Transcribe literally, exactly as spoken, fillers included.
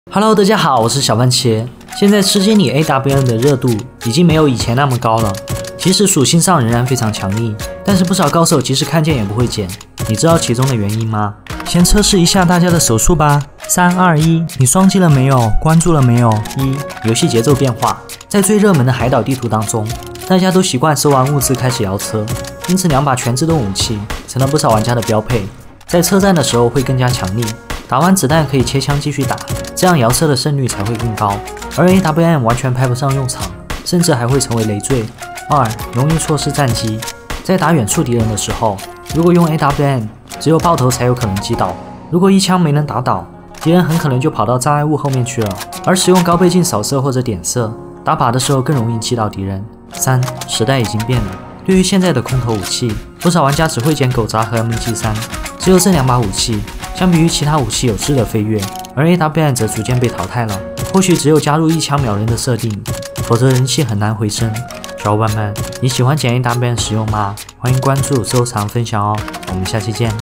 Hello， 大家好，我是小番茄。现在吃鸡里 A W M 的热度已经没有以前那么高了，即使属性上仍然非常强力，但是不少高手即使看见也不会捡。你知道其中的原因吗？先测试一下大家的手速吧。三二一，你双击了没有？关注了没有？一，游戏节奏变化。在最热门的海岛地图当中，大家都习惯收完物资开始摇车，因此两把全自动武器成了不少玩家的标配。在车战的时候会更加强力，打完子弹可以切枪继续打，这样摇车的胜率才会更高。而 A W M 完全派不上用场，甚至还会成为累赘。二，容易错失战机。在打远处敌人的时候，如果用 A W M， 只有爆头才有可能击倒，如果一枪没能打倒，敌人很可能就跑到障碍物后面去了。而使用高倍镜扫射或者点射，打靶的时候更容易击倒敌人。三，时代已经变了。对于现在的空投武器，不少玩家只会捡狗杂和 M G 三，只有这两把武器相比于其他武器有质的飞跃，而 A W M 则逐渐被淘汰了。或许只有加入一枪秒人的设定，否则人气很难回升。小伙伴们，你喜欢捡 A W M 使用吗？欢迎关注、收藏、分享哦！我们下期见。